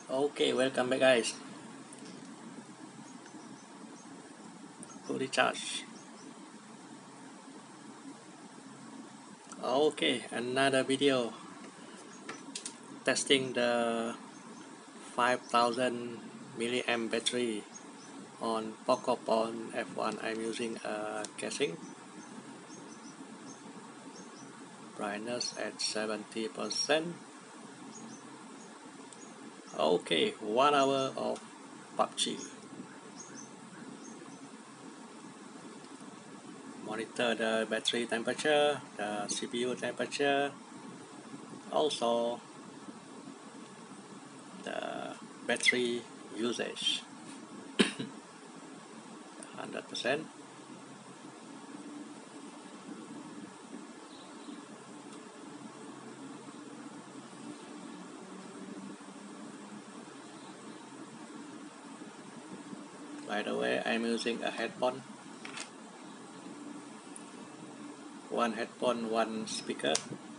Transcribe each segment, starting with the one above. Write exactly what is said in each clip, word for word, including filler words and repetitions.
Okay, welcome back guys. Fully charged. Okay, another video testing the five thousand milliamp battery on Pocophone F one. I'm using a casing. Brightness at seventy percent. Okay, one hour of P U B G. Monitor the battery temperature, the C P U temperature, also the battery usage. one hundred percent. By the way, I'm using a headphone. One headphone, one speaker.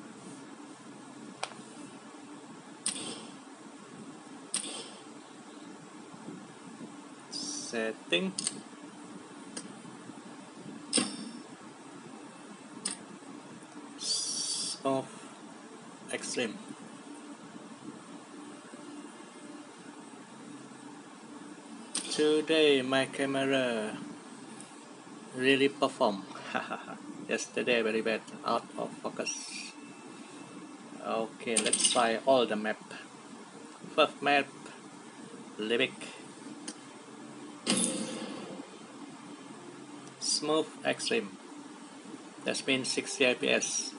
Setting. Smooth extreme. Today my camera really perform. Yesterday very bad, out of focus. Okay, let's try all the map. First map, Libic. Smooth extreme. That means sixty F P S.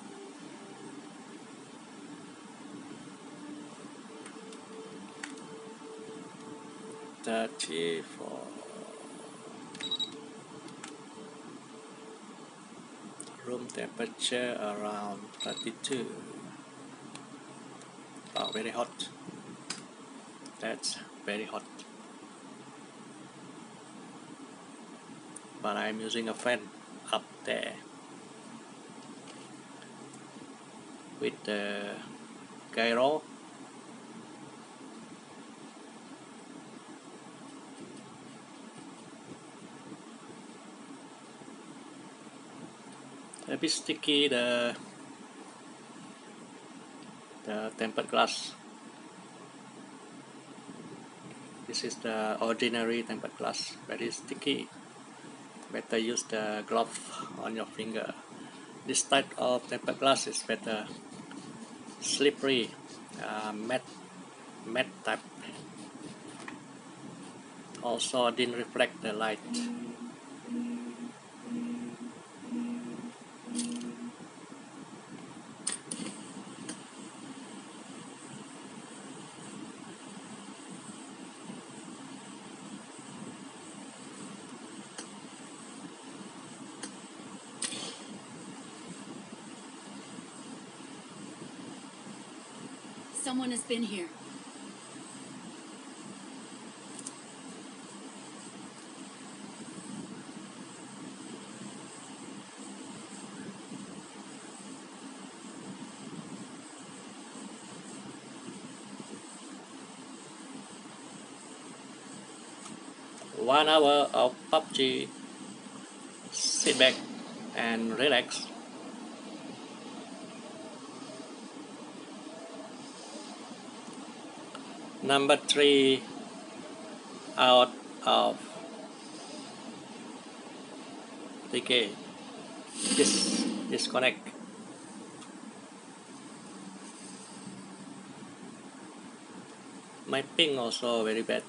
thirty-four. Room temperature around thirty-two. Oh, very hot. That's very hot. But I'm using a fan up there with the gyro. A bit sticky the the tempered glass. This is the ordinary tempered glass, very sticky. Better use the glove on your finger. This type of tempered glass is better. Slippery, uh, matte, matte type. Also didn't reflect the light. Someone has been here. One hour of P U B G. Sit back and relax. Number three out of decay. Dis disconnect. My ping also very bad.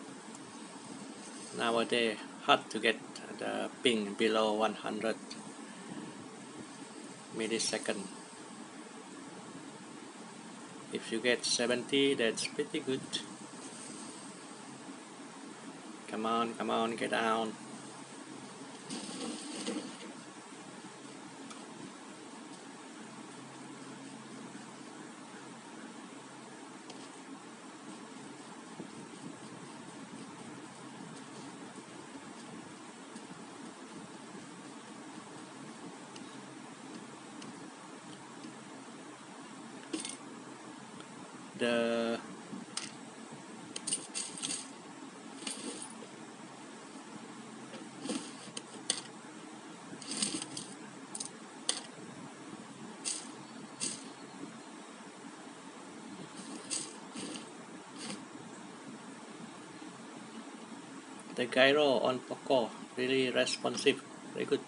Nowadays hard to get the ping below one hundred millisecond. If you get seventy, that's pretty good. Come on, come on, get down. The The gyro on Poco really responsive, very good.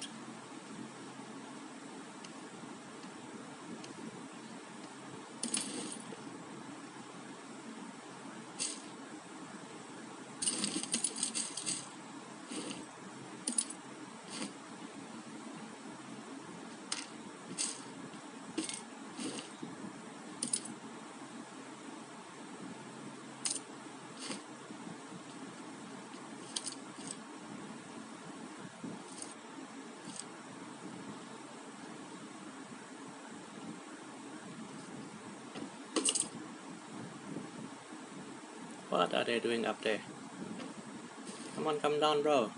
What are they doing up there? Come on, come down, bro.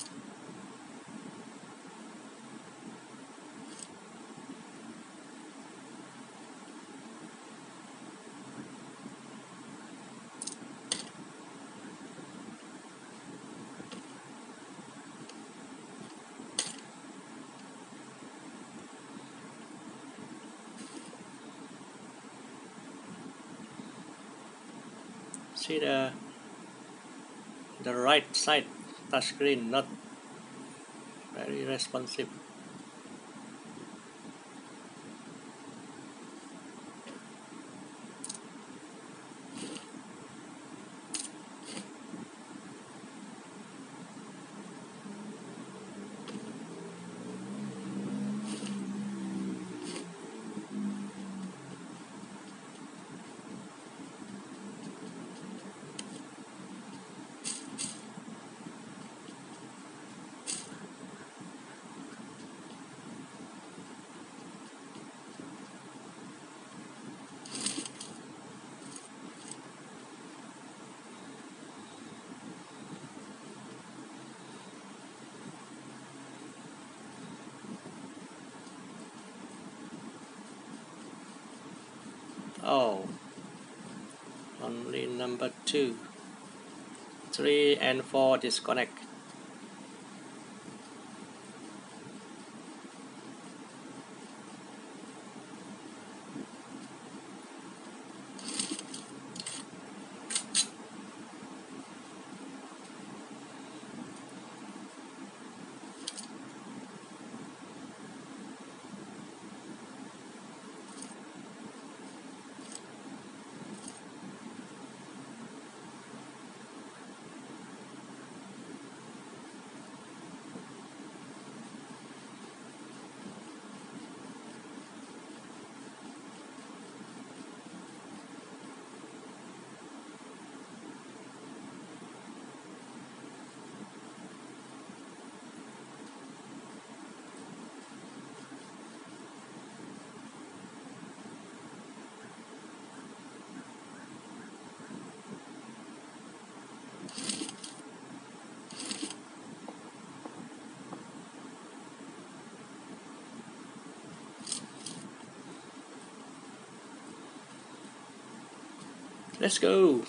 See the the right side touchscreen not very responsive. Oh, only number two, three, and four disconnect. Let's go.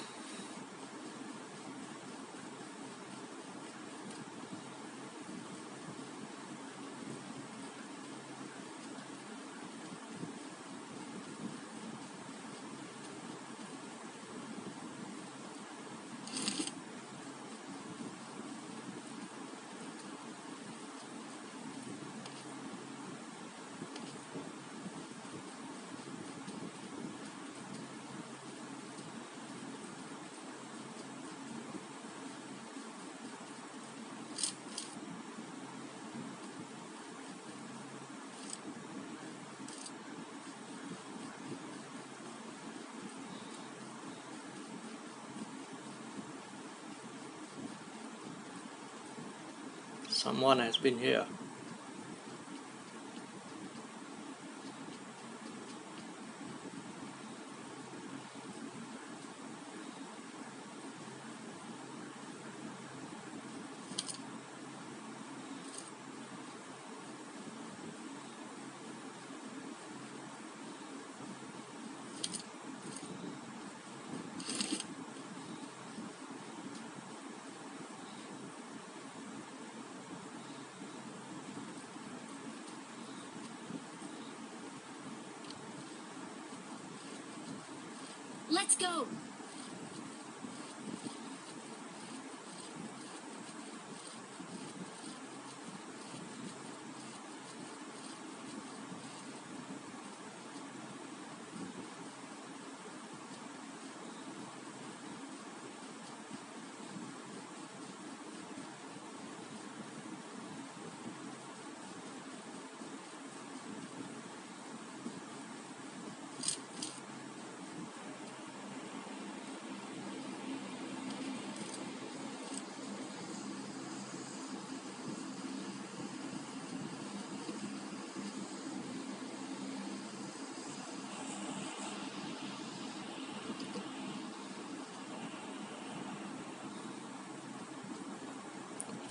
Someone has been here. Let's go!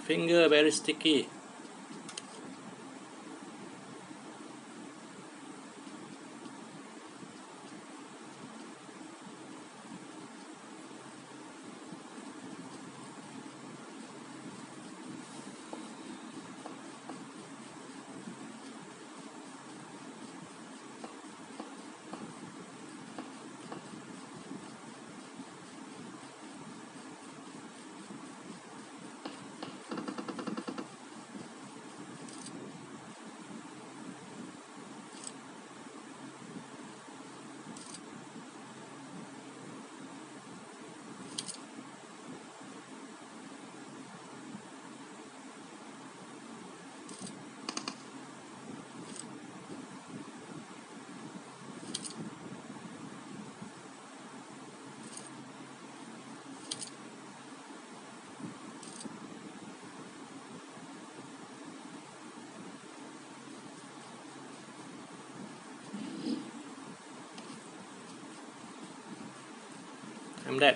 Finger very sticky. I'm dead.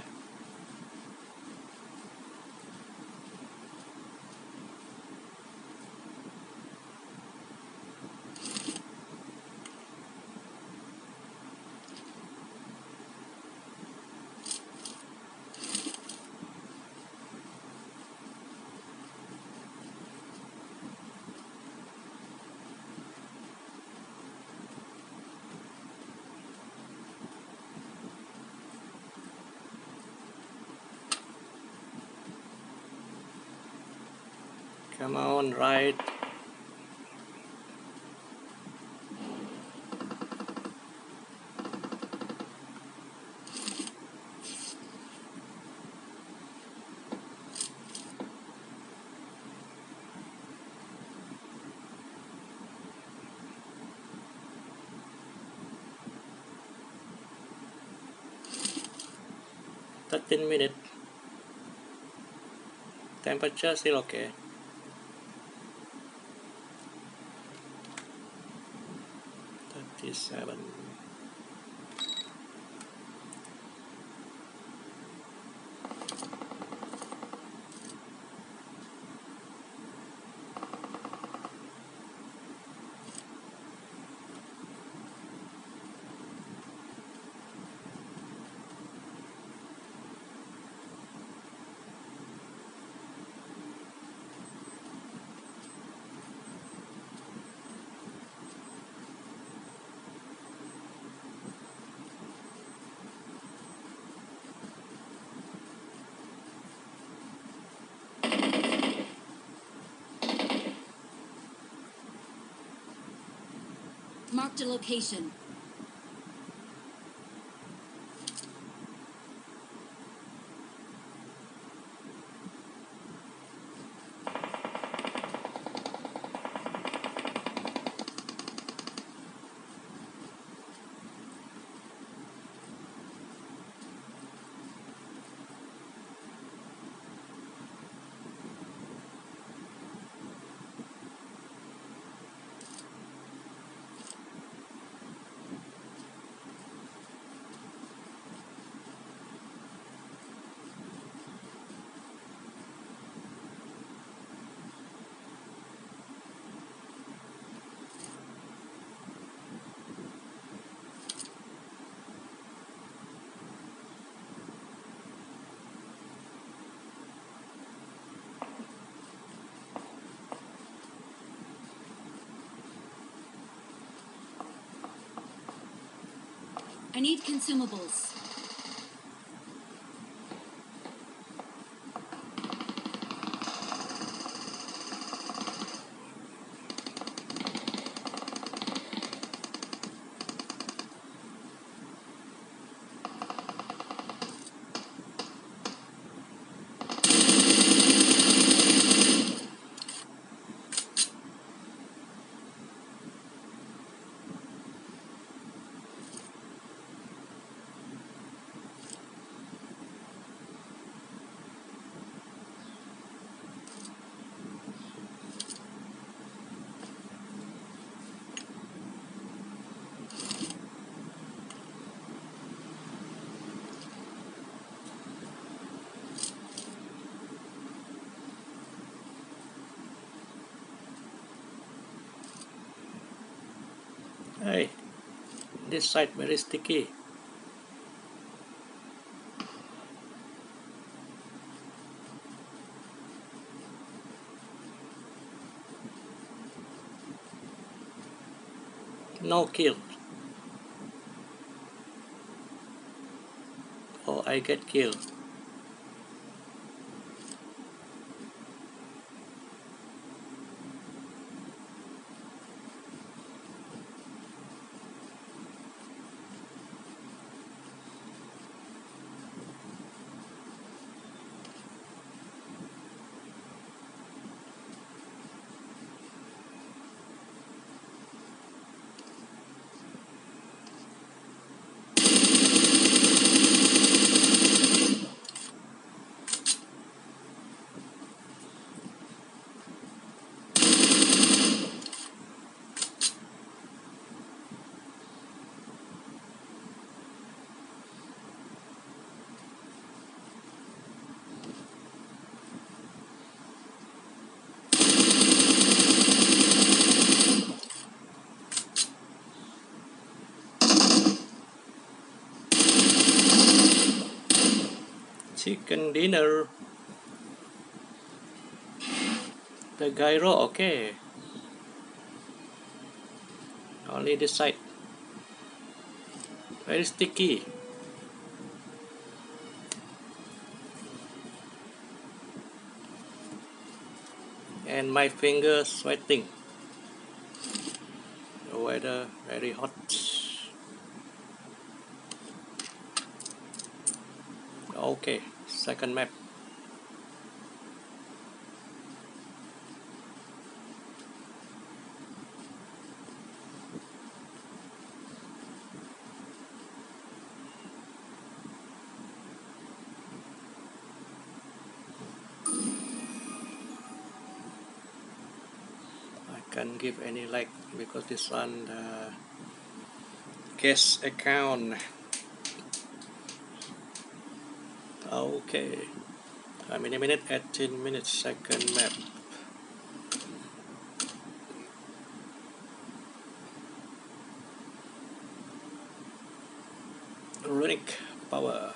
Come on, right. thirteen minutes. Temperature still okay. thirty-seven. Marked a location. I need consumables. Hey, this side very sticky. No kill. Oh, I get killed. Chicken dinner. The gyro, okay. Only this side. Very sticky. And my fingers sweating. The weather very hot. Okay, second map. I can't give any like because this one the guest account. Okay. How many minutes? eighteen minutes. Second map. Runic power.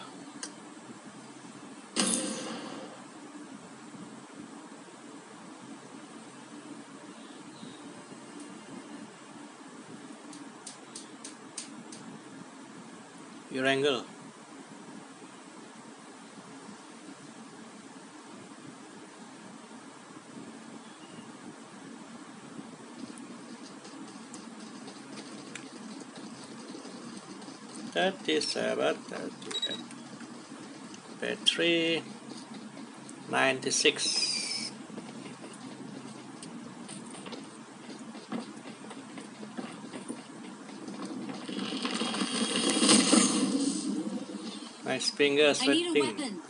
Your angle. thirty-seven, thirty-eight. Battery ninety-six. My fingers I need a sweating. weapon.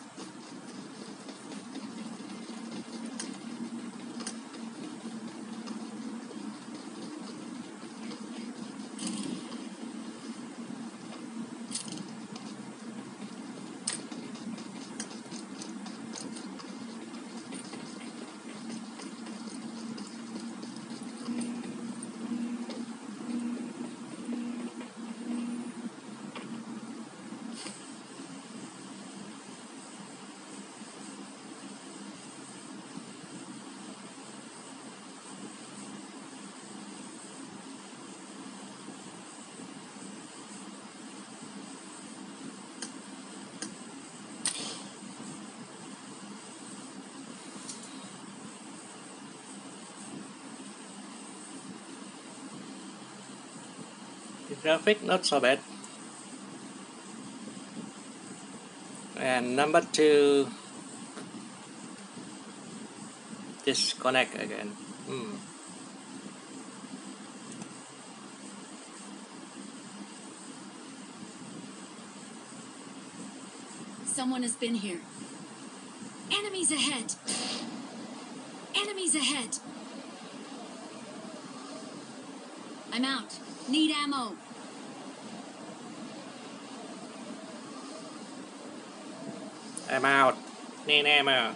The graphic not so bad. And number two, disconnect again. Hmm. Someone has been here. Enemies ahead. Enemies ahead. I'm out. Need ammo. I'm out. Need ammo.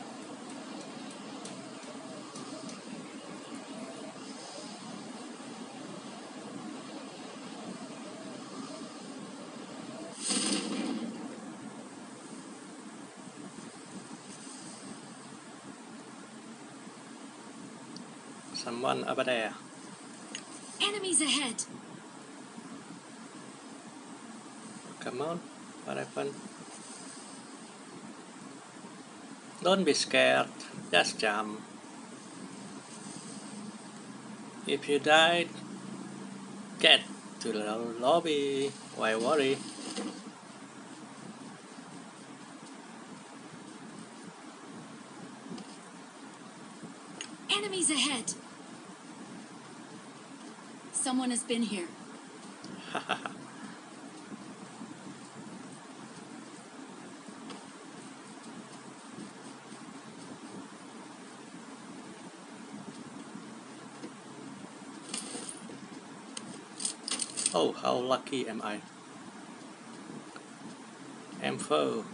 Someone over there. Enemies ahead. Come on. What happened? Don't be scared. Just jump. If you died, get to the lobby. Why worry? Enemies ahead. Someone has been here. Oh, how lucky am I? M four.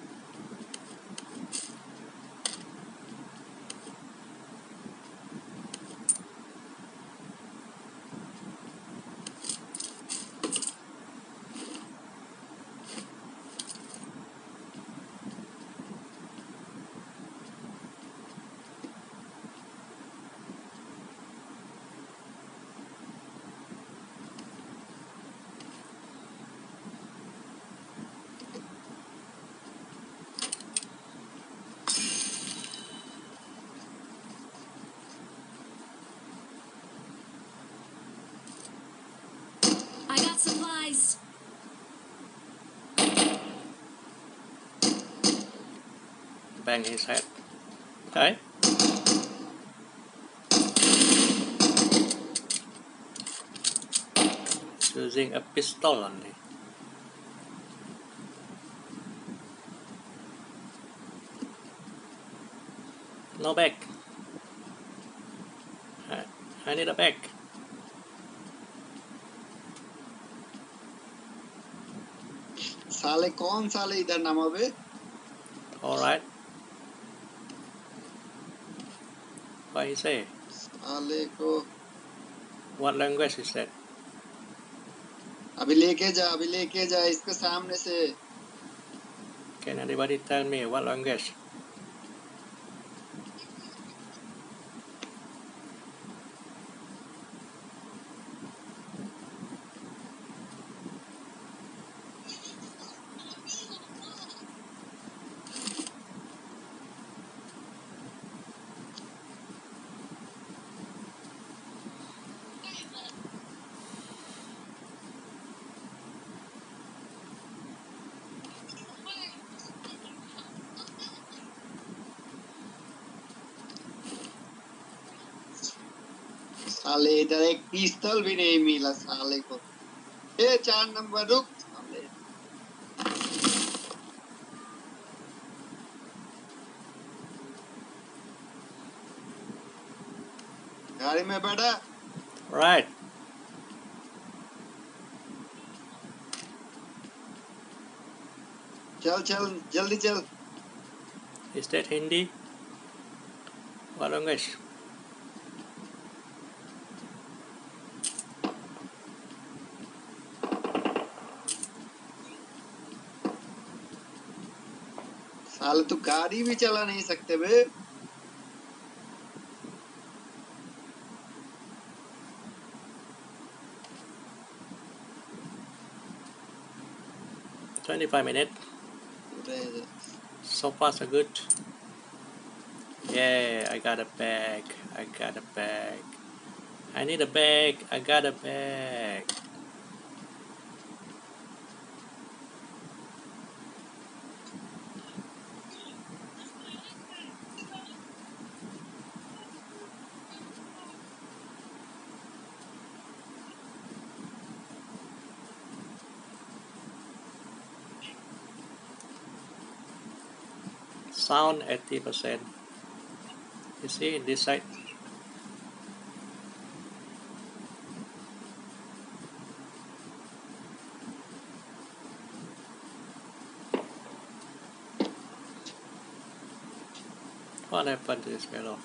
I got supplies. Bang his head. Okay. Using a pistol only. No bag. I, I need a bag. साले कौन साले इधर नमावे? Alright. What he say? साले को What language is that? अभी लेके जा अभी लेके जा इसके सामने से. Can anybody tell me what language? साले इधर एक पिस्तौल भी नहीं मिला साले को. ए चार नंबर रुक साले. गाड़ी में बैठा. Right. चल चल जल्दी चल. Is that Hindi? What language? साले तू गाड़ी भी चला नहीं सकते बे. twenty-five minutes. So far so good. Yeah, I got a bag. I got a bag. I need a bag. I got a bag. Sound eighty percent. You see this side? What happened to this fellow?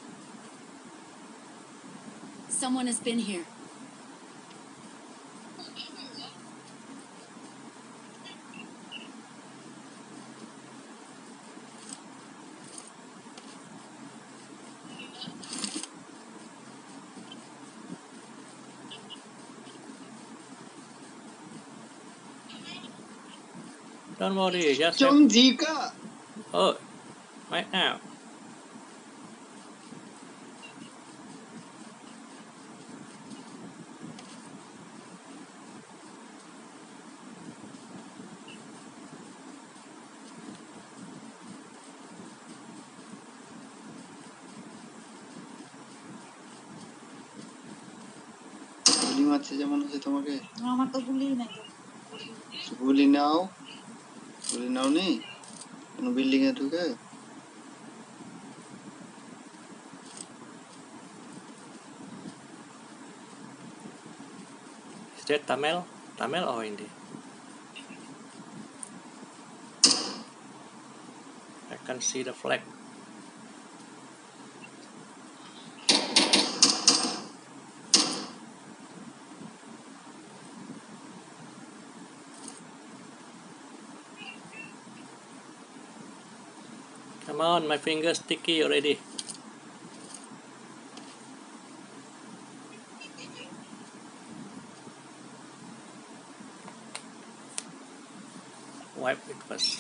Someone has been here. Don't worry, just have... Chong Jika. Oh, right now. গুলি মারছে যেমন হচ্ছে তোমাকে। আমার তো গুলি নাই তো। গুলি নাও, গুলি নাও নি কোন বিল্ডিং এ ঢুকে। Is that Tamil? Tamil or Hindi? I can see the flag. Come on, my finger's sticky already. Wipe it first.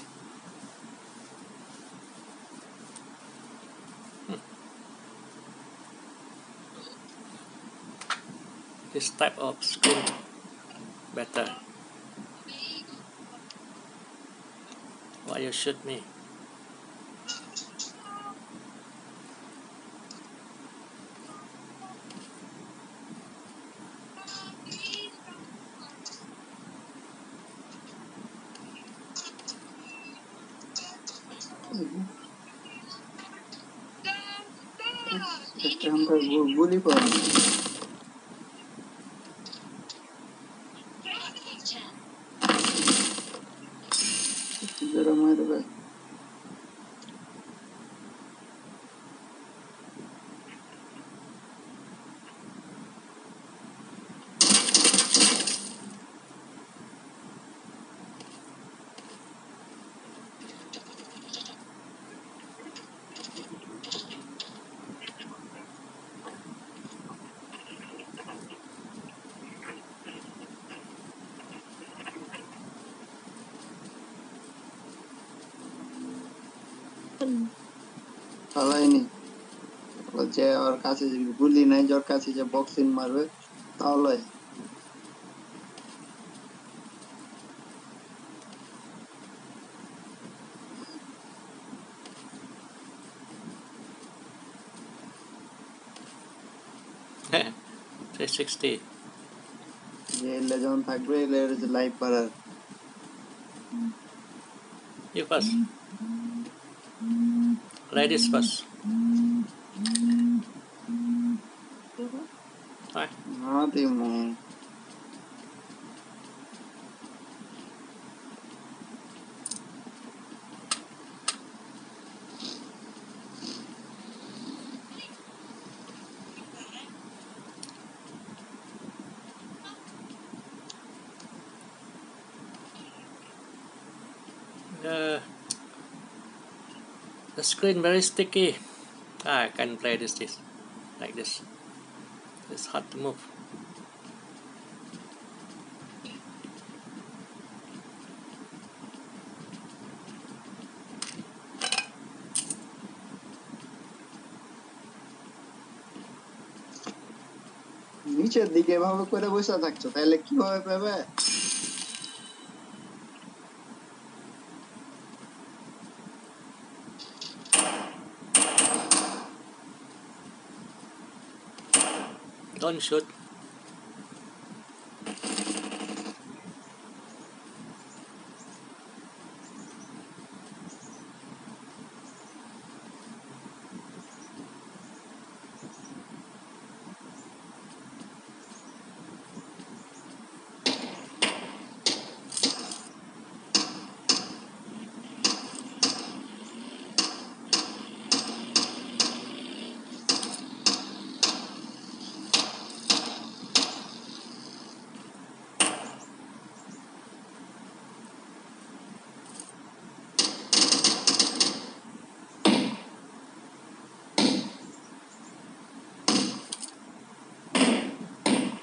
Hmm. This type of screen better. Why you shoot me? একটা আমরা গুলি পাবো। জোরে মারবে। পালাইনি যে ওর কাছে গুলি নাই, যার কাছে যে বক্সিং মারবে তাহলে three sixty. যে এলে যখন থাকবে এলে লাইভ পারার। You first. Ladies first. Hi. হ্যাঁ দিমু। Uh, the screen very sticky. Ah, I can play this, this like this. It's hard to move. নিচের দিকে এভাবে করে বসে থাকছো তাহলে কিভাবে পাবে? Don't shoot.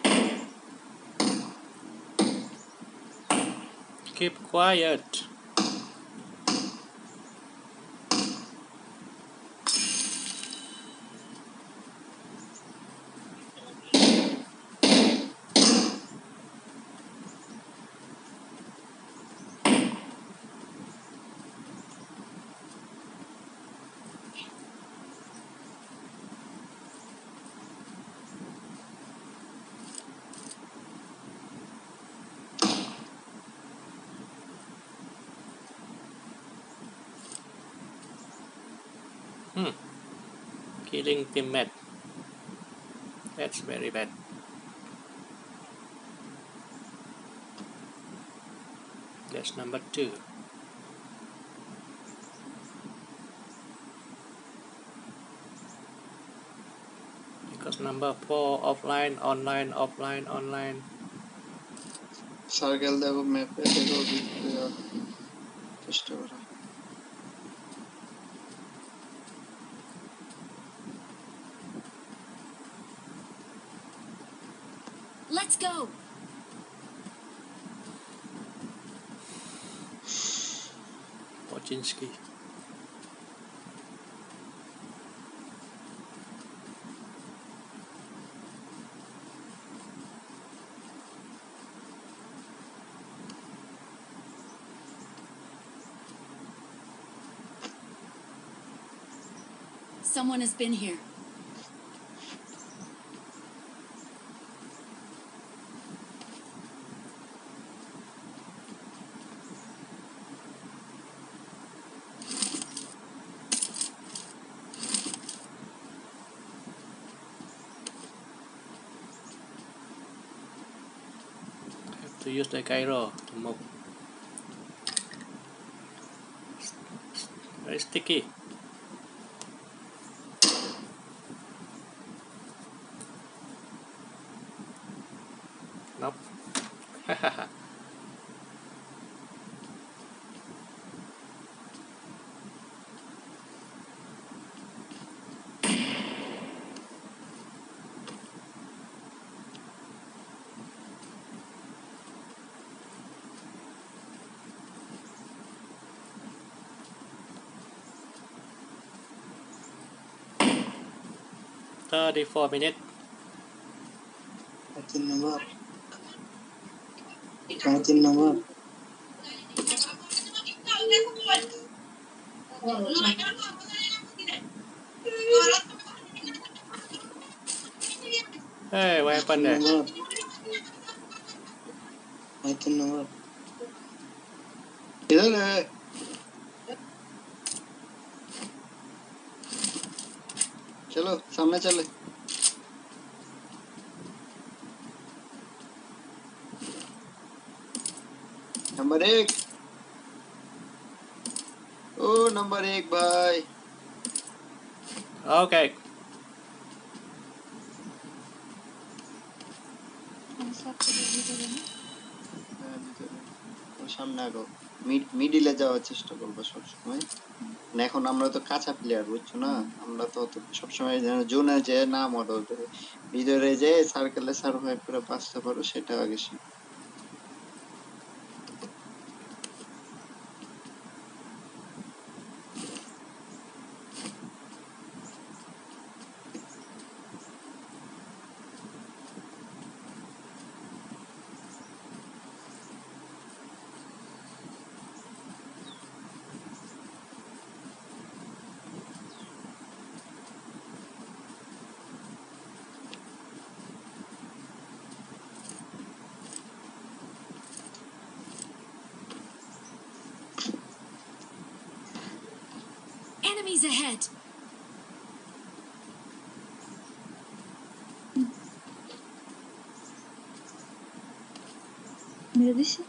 Keep quiet. Killing teammate. That's very bad. That's number two. Because number four, offline, online, offline, online. Circle দেখো ম্যাপে দেখো চেষ্টা করো Let's go. Pochinski. Someone has been here. Have to use the gyro to move. Very sticky. Nope. thirty-four minutes. তিন নম্বর তিন নম্বর Hey, what happened there? তিন নম্বর इधर है चलो सामने चले नंबर एक ओ नंबर एक भाई Okay. সামনে আগো মিডিলে যাওয়ার চেষ্টা করবো সবসময় এখন আমরা তো কাঁচা প্লেয়ার বুঝছো না আমরা তো সবসময় জোনে যে না মডেল ভিতরে যে সার্কেলে সার্ভাইভ করে বাঁচতে পারো সেটা আগে শিখো Enemies ahead. Neredesin?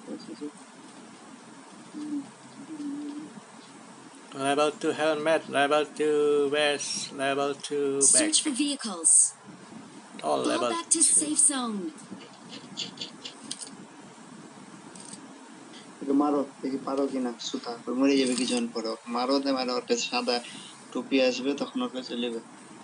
Level two helmet, level two vest, level two bag. Search for vehicles. All Fall level back to two. safe zone. মারো দেখি পারো কিনা সুতা মরে যাবে কিছুক্ষণ পরে মারো দে মারো ওর কাছে সাদা টুপি আসবে তখন ওর কাছে নেবে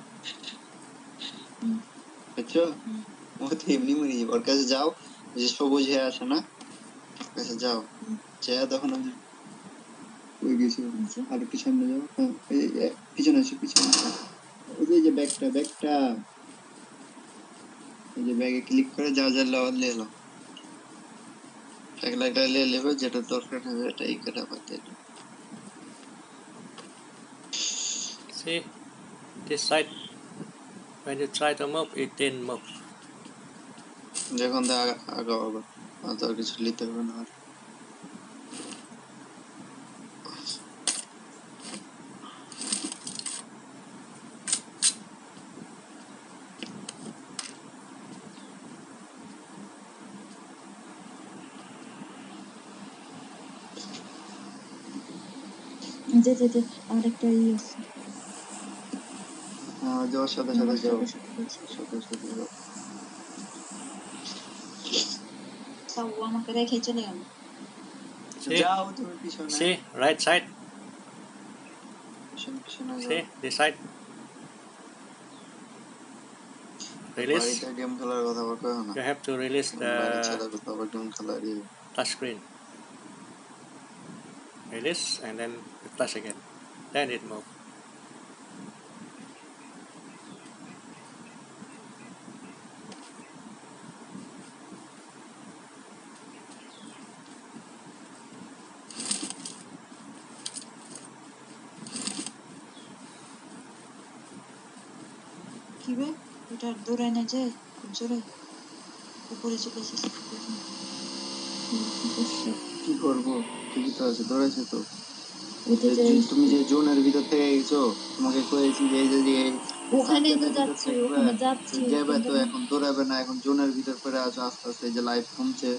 বুঝছো ও তো এমনি মরে যাবে ওর কাছে যাও যে সবুজ হয়ে আসে না ওর কাছে যাও যা তখন ওই গেছি আর একটু সামনে যাও হ্যাঁ এই পিছনে আসো পিছনে ওই যে যে ব্যাগটা ব্যাগটা এই যে ব্যাগে ক্লিক করে যা যা লেভেল নিয়ে এলো একটা একটা নিয়ে নেবে যেটা দরকার হবে এটাই কেটে পাতে See, this side, when you try to move, it didn't move. যখন তো আগাও আগাও আর কিছু নিতে হবে না আর যে যে যে আরেকটা ই আছে হ্যাঁ যাওয়ার সাথে সাথে যাও সাথে সাথে যাও তাও আমাকে রেখে চলে গেল See, যাও তুমি পিছনে see, right side. পিছনে পিছনে যাও See, this side. Release. বাড়িতে গেম খেলার কথা বলতে হয় না You have to release বাড়ি the ছাড়া কোথাও আবার গেম খেলার ইয়ে touch screen. Release and then you touch again. Then it move. কি বে এটা দৌড়ায় না যায় খুব জোরে উপরে চলে এসেছে কি করবো ঠিকই তো আছে দৌড়াইছে তো ওইটা যে- যে- তুমি যে জোনের ভিতর থেকে গেছো তোমাকে কয়েছি যে এই যে যে এই ওখানেই তো সার্কেলের ভিতর যাচ্ছি থেকে ওখানে তো যাচ্ছি যাবে তো কিন্তু এখন দৌড়াবে না এখন জোনের ভিতর পড়ে আছো আস্তে আস্তে এই যে লাইফ কমছে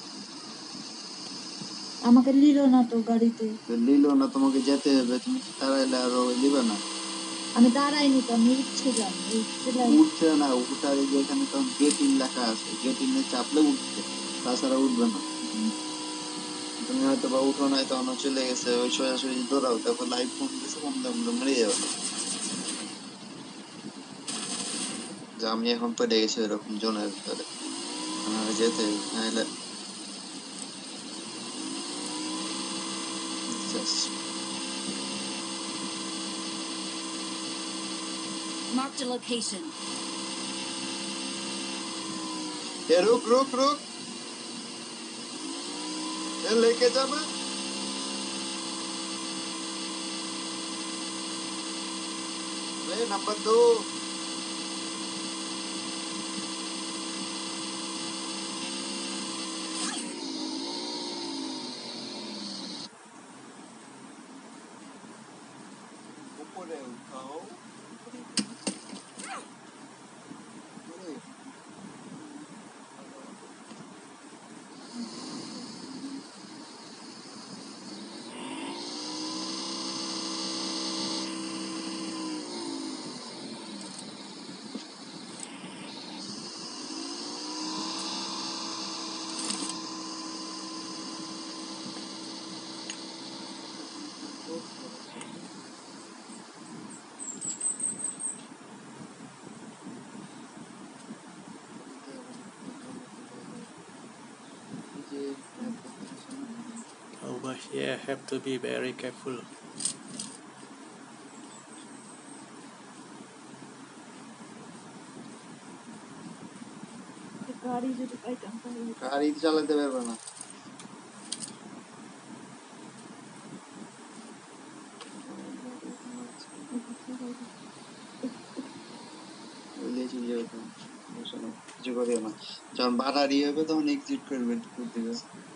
আমাকে নিল না তো গাড়িতে তো নিলো না তোমাকে যেতে হবে তুমি তাড়াইলে আরো নিবে না আমি দাঁড়াইনি তো আমি উঠছিলাম উঠছিলাম উঠছে না উঠার এই যে এখানে তখন গেট ইন লেখা আছে গেট ইনে চাপলে উঠছে তাছাড়া উঠবে না তুমি হয়তো বা উঠো নাই তখন ও চলে গেছে ওই সোজাসুজি দৌড়াও তারপর লাইফ কম গেছে কমতে কমতে মরে যাবে যে আমি এখন পড়ে গেছি এরকম জোনের ভিতরে আমার যেতে হবে, নাহলে just Marked a location. ए रुक रुक रुक ए लेके जा मैं ए नंबर दो ऊपर है उठाओ Over here, have to be very careful. গাড়ি যদি পাইতাম তাহলে গাড়ি চালাতে পারবে না কিছু করিও না যখন বাড়ারি হবে তখন এক্সিট করবে করতে হবে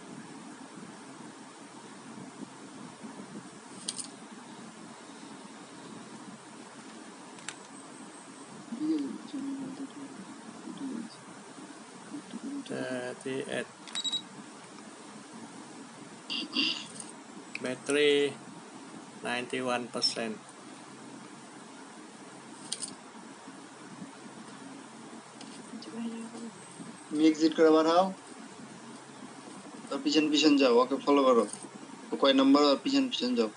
thirty-eight. Battery ninety-one percent. তুমি এক্সিট করে বাড়াও তো পিছন পিছন যাও ওকে ফলো করো ও কয় নাম্বার আর পিছন পিছন যাও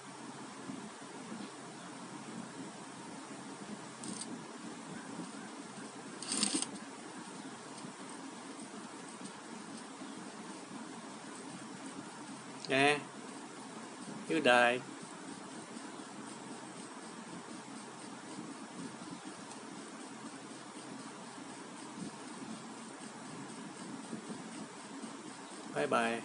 Yeah, you die. Bye bye.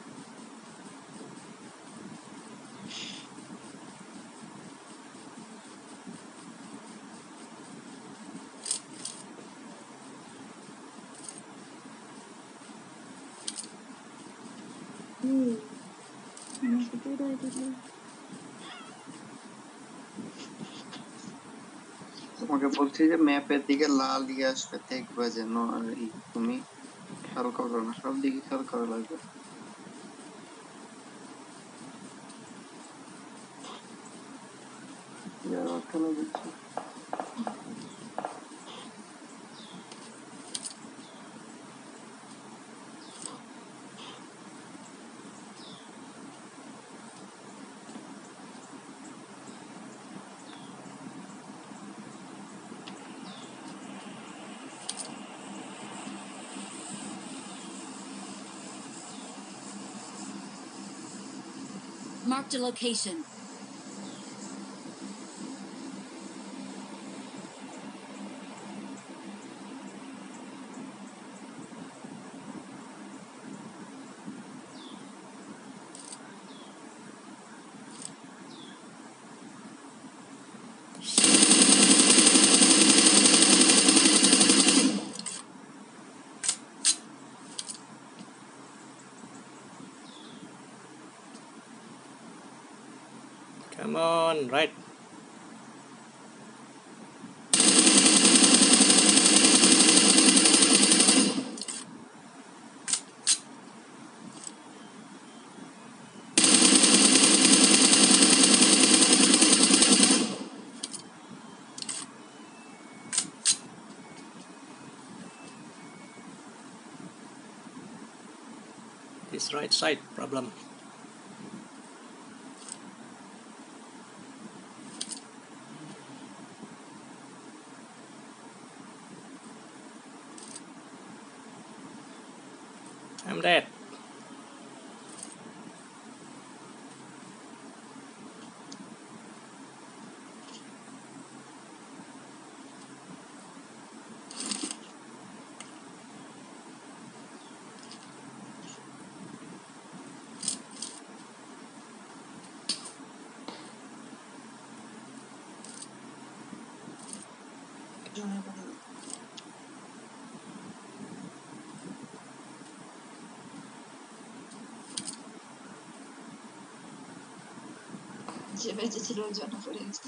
আমাকে দৌড়াই দিল তোমাকে বলছি যে ম্যাপের দিকে লাল দিকে আসবে দেখবে যেন এই তুমি খেয়াল করো না সব দিকে খেয়াল করা লাগবে Ya খেলা দেখছি Marked a location. Come on, right. This right side problem. I'm dead. জনে পড়ে যে বেঁচে ছিল ওই জন্য পড়ে গেছে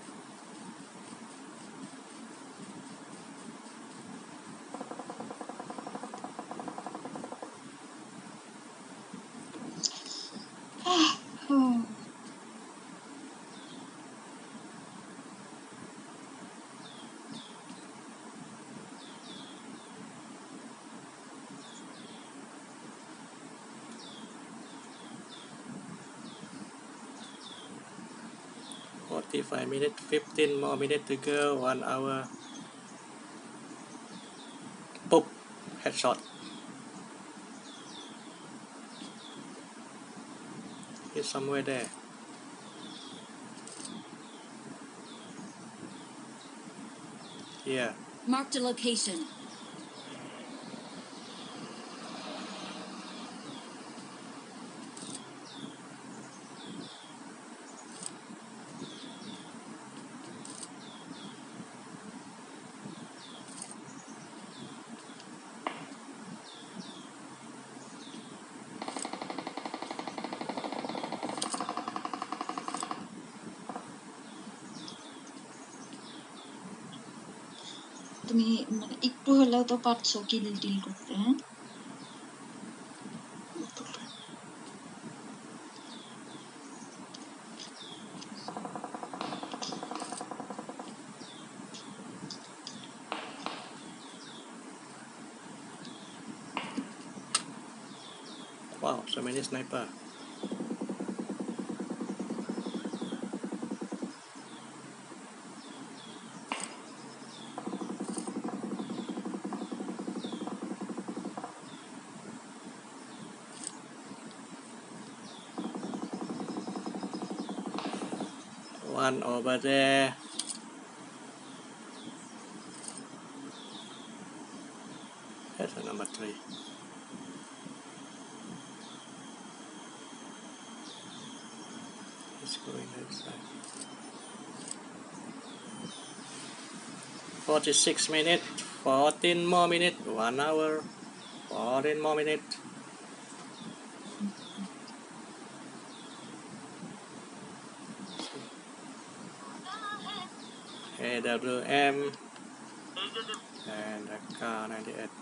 forty-five minutes, fifteen more minutes to go, one hour. Boop, headshot. He's somewhere there. Yeah. Marked a location. তুমি মানে একটু হলেও তো পারছো কিল টিল করতে হ্যাঁ Wow, so many sniper. One over there. That's a number three. Let's go in that side. forty-six minutes, fourteen more minutes, one hour, fourteen more minutes. A W M and a K ninety-eight.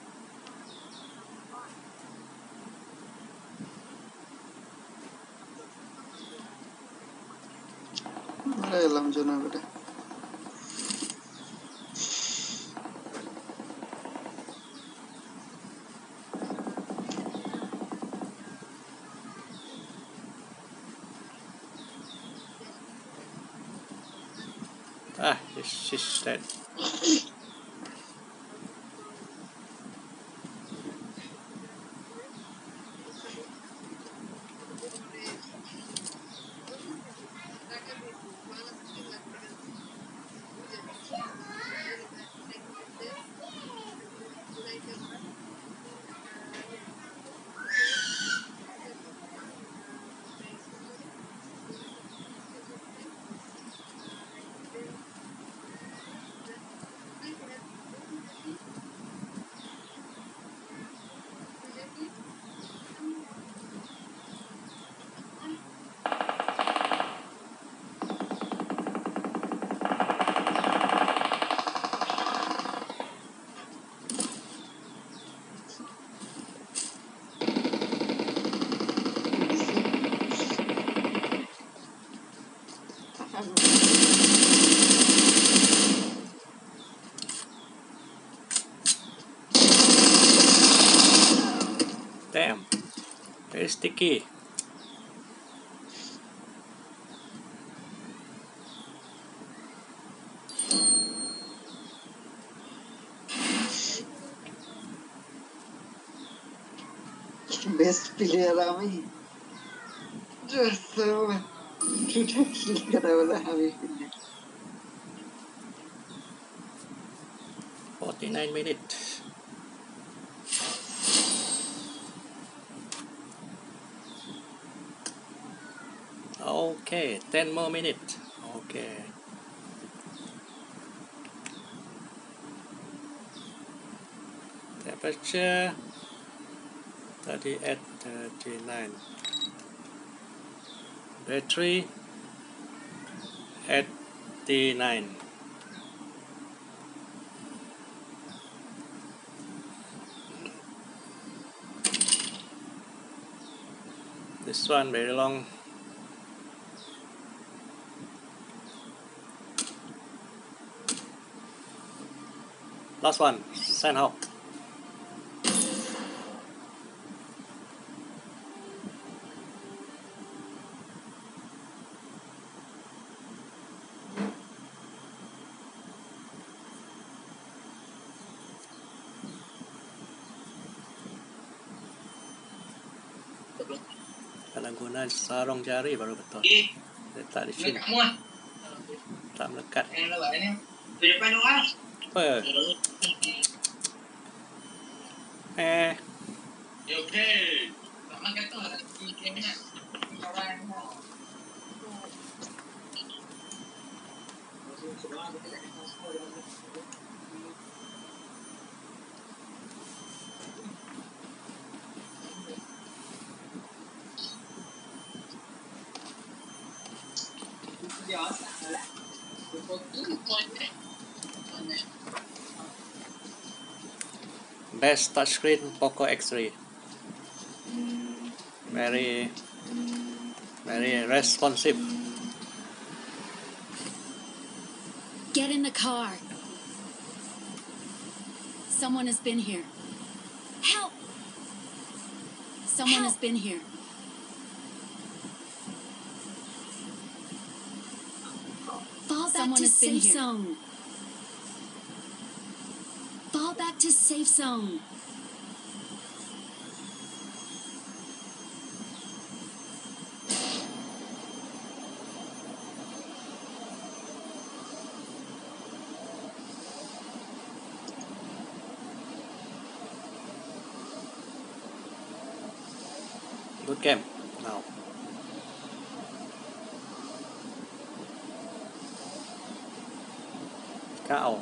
Ada dalam zona berada. Ah, she's dead. Damn, very sticky. Best player kami. Just so. Kita kill kata wala kami. forty-nine minutes. Okay, ten more minutes. Okay. Temperature thirty-eight, thirty-nine. Battery eighty-nine. This one very long. Last one, send out. Kalau guna sarung jari baru betul. Letak di sini. Tak melekat. Apa? Eh. Best touchscreen Poco X three. Very, very responsive. Get in the car. Someone has been here. Help! Someone Help! has been here. Fall back Someone to has been safe here. zone. Fall back to safe zone. Good game. Now. Cow.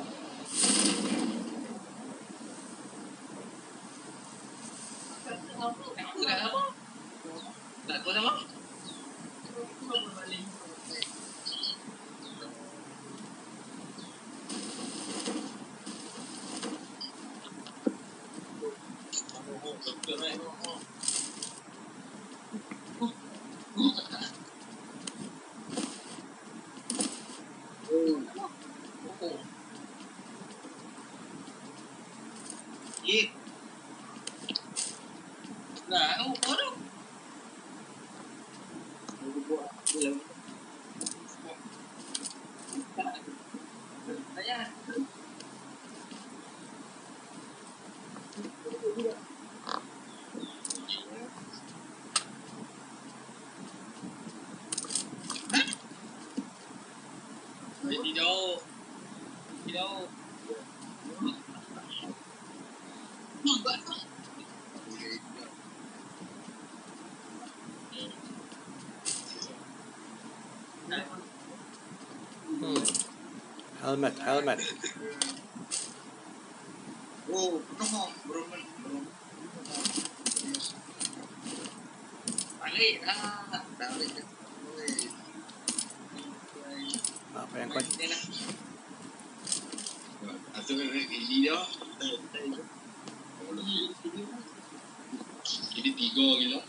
Sikit. Nah, oh, baru. Aku buat film. Saya. Đi đâu? Đi đâu? Hmm. Helmet, helmet. Oh, Pocophone, belum belum. Balik dah, balik dah. Apa yang kau? Atau ini dia. Jadi tiga kilo.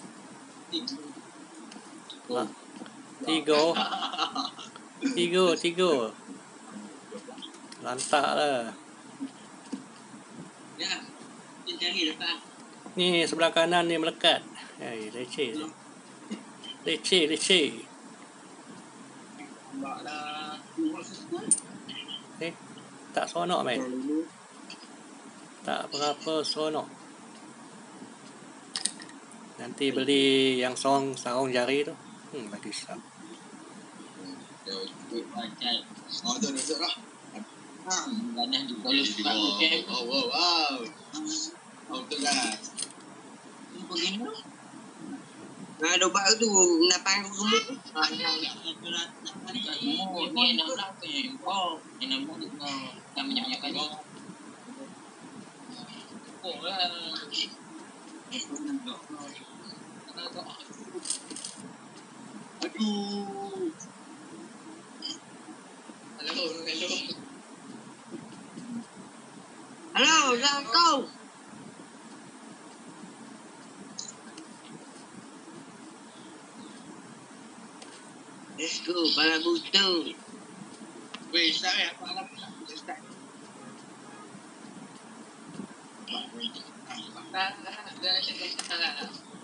Lah. Tiga. Tiga, tiga. Lantak lah. Ya, cari depan. Ni sebelah kanan ni melekat. Eh, leceh. Leceh, leceh. Eh, tak seronok main. Tak berapa seronok. Nanti beli yang sarung sarung jari tu. Hmm, lagi syak. Oh, tu dah lah. Ah, banyak juga kalau pakai. Oh, wow, wow. Oh, tu kan. Begini tu. Nah, dobak tu napang aku gemuk. Ah, yang itu lah. Oh, ni nak nak ni. Oh, ni nak mau nak banyak-banyak kali. Oh, lah. Aduh. Hello, hello. Hello, sao kau? Let's go, para gusto. Wait, saya apa alam tak? Start. Dah, dah, dah, dah.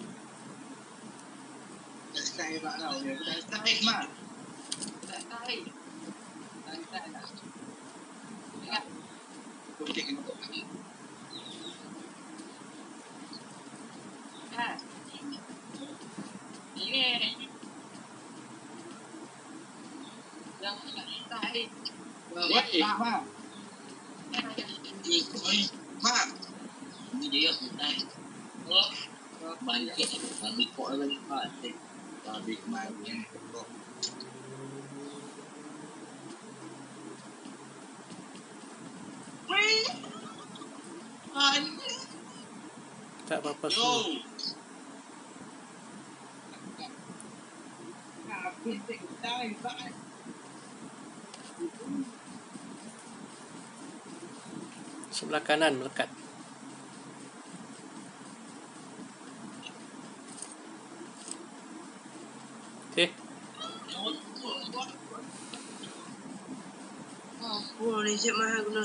Start apa tau? Dah start mah. Dah start. Dah start dah. Ya. Kau cek ni kau lagi. Ha. Ini. Yang nak start. Wait, mak. Mak. Ini dia start. Oh. Balik balik kok lagi balik. Balik main kok. Tak apa-apa semua. Sebelah kanan melekat. Okey. Oh, ni siap mahal guna.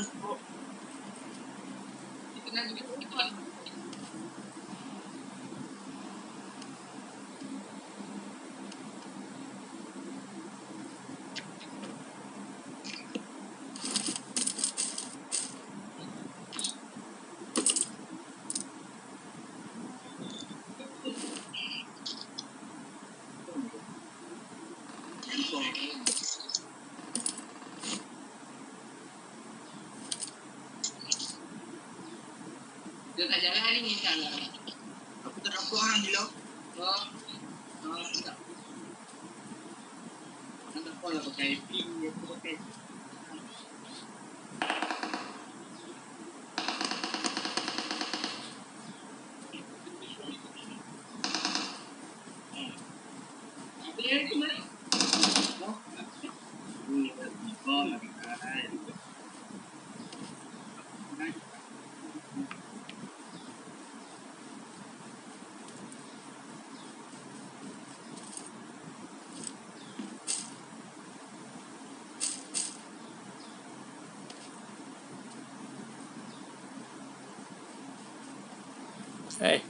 Dia tak jalan hari ni tak lah. Aku tak dapat hang je lah. Oh. Oh, tak. Hang tak apa lah pakai pin dia pakai. Dia ni mana? Oh. Ni bom lagi kan. Hey.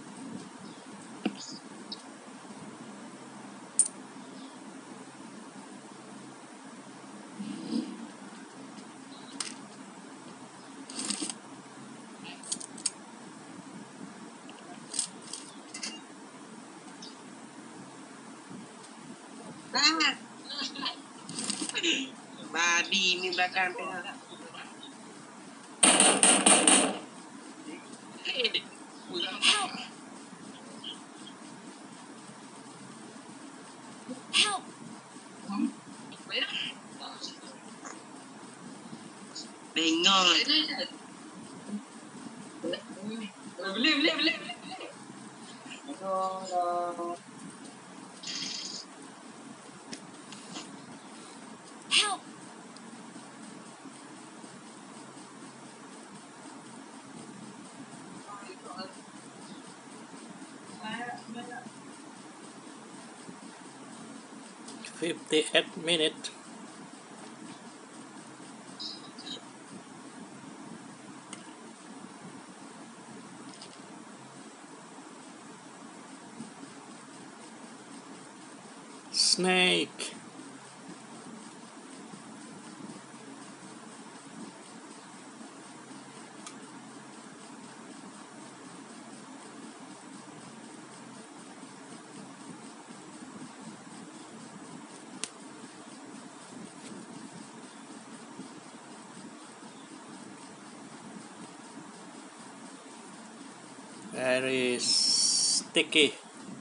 Babi ni belakang tengah. Help! Help! Bengong. Boleh, boleh, boleh. Help! fifty-eight minutes. Snake. Very sticky.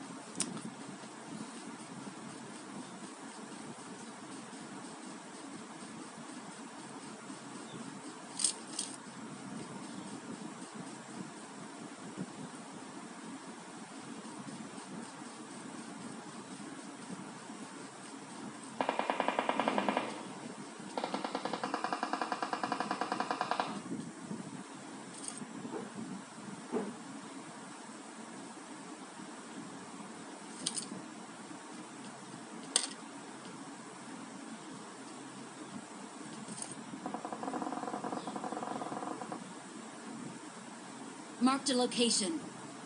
Marked a location.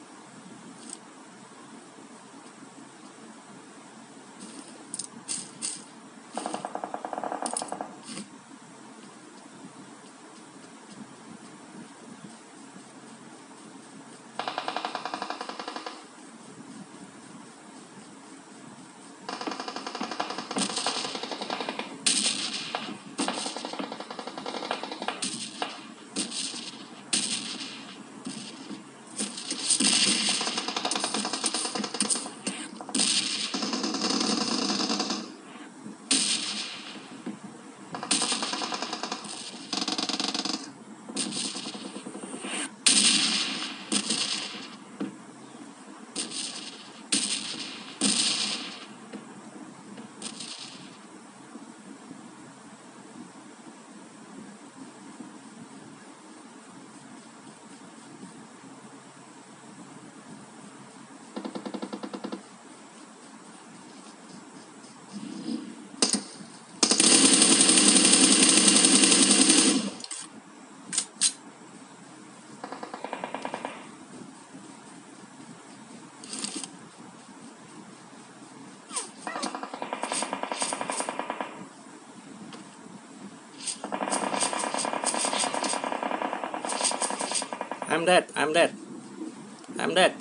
I'm dead. I'm dead. I'm dead.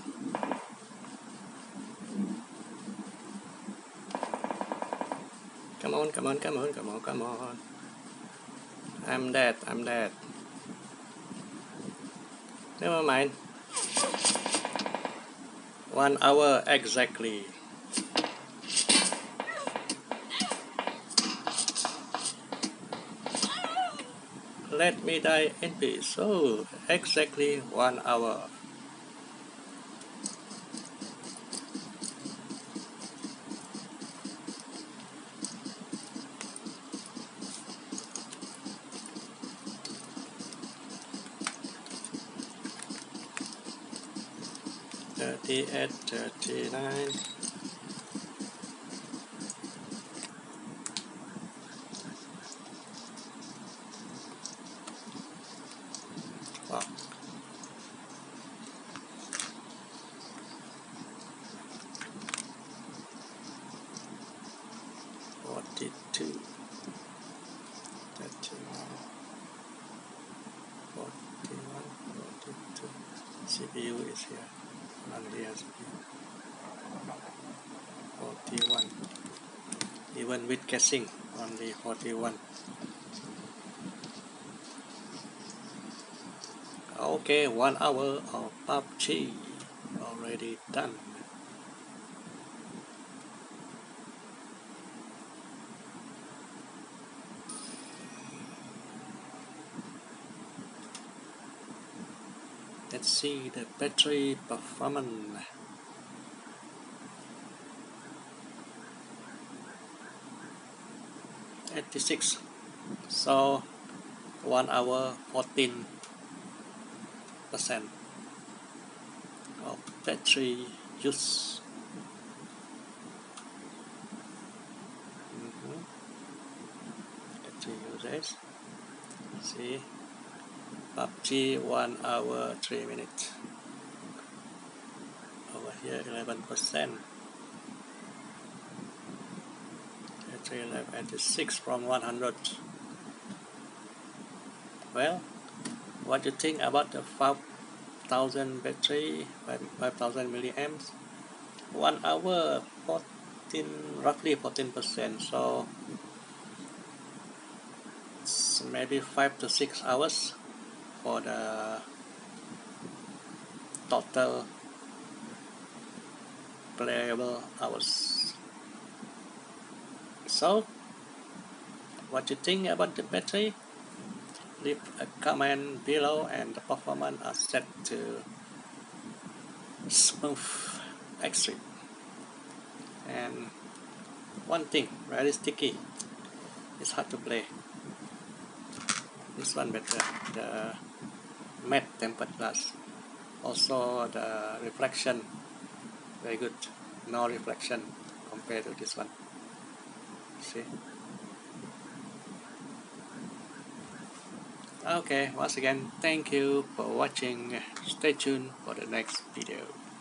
Come on, come on, come on, come on, come on. I'm dead. I'm dead. Never mind. One hour exactly. Let me die in peace. Oh, exactly one hour. thirty-eight, thirty-nine. Wow. C P U is here. None here. C P U. forty-one. Even with caching, only forty-one. Okay, one hour of P U B G already done. Let's see the battery performance. eighty-six. So one hour fourteen percent of battery use. Mm-hmm. Battery usage. See, P U B G one hour three minutes. Over here eleven percent. Battery life eighty-six from one hundred. Well, what do you think about the five thousand battery, five thousand milliamps? One hour, fourteen, roughly fourteen percent. So it's maybe five to six hours for the total playable hours. So, what you think about the battery? Leave a comment below, and the performance are set to smooth extreme. And one thing, very sticky. It's hard to play. This one better, the matte tempered glass. Also the reflection, very good. No reflection compared to this one. See? Okay, once again, thank you for watching. Stay tuned for the next video.